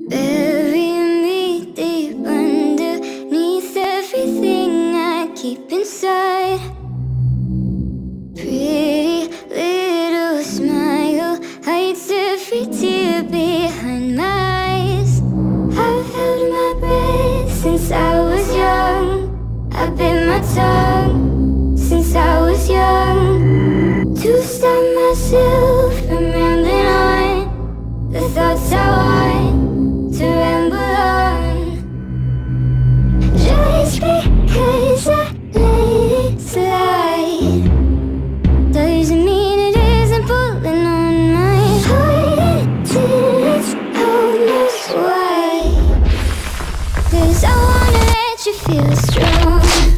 Bury me deep underneath everything I keep inside. Pretty little smile hides every tear behind my eyes. I've held my breath since I was young. I've bit my tongue since I was young, to stop myself from rambling on the thoughts I want to ramble on. Just because I let it slide doesn't mean it isn't pulling on my heart until it's almost wide. 'Cause I wanna let you feel strong.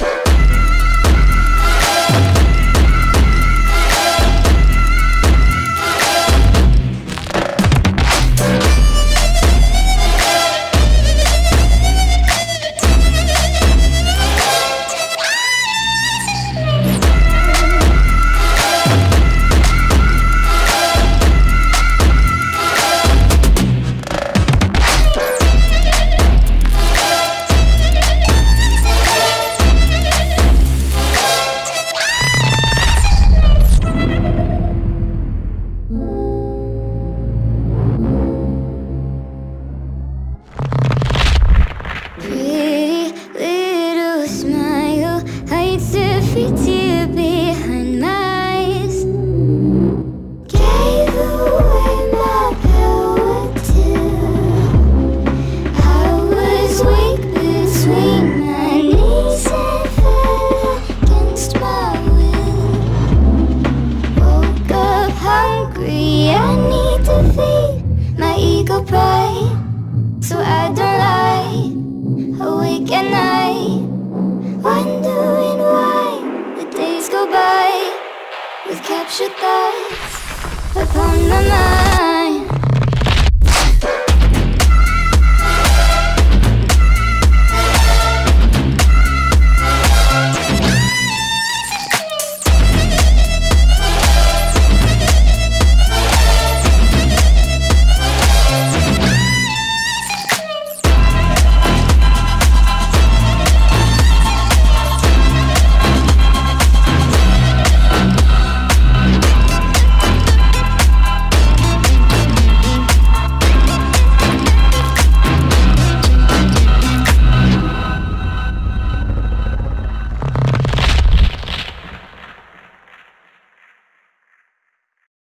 Pretty little smile hides every tear behind my eyes. Gave away my power till I was weak between my knees and fell against my will. Woke up hungry, I need to feed my ego pride, so I don't lie. Awake at night, wondering why the days go by with captured thoughts upon my mind.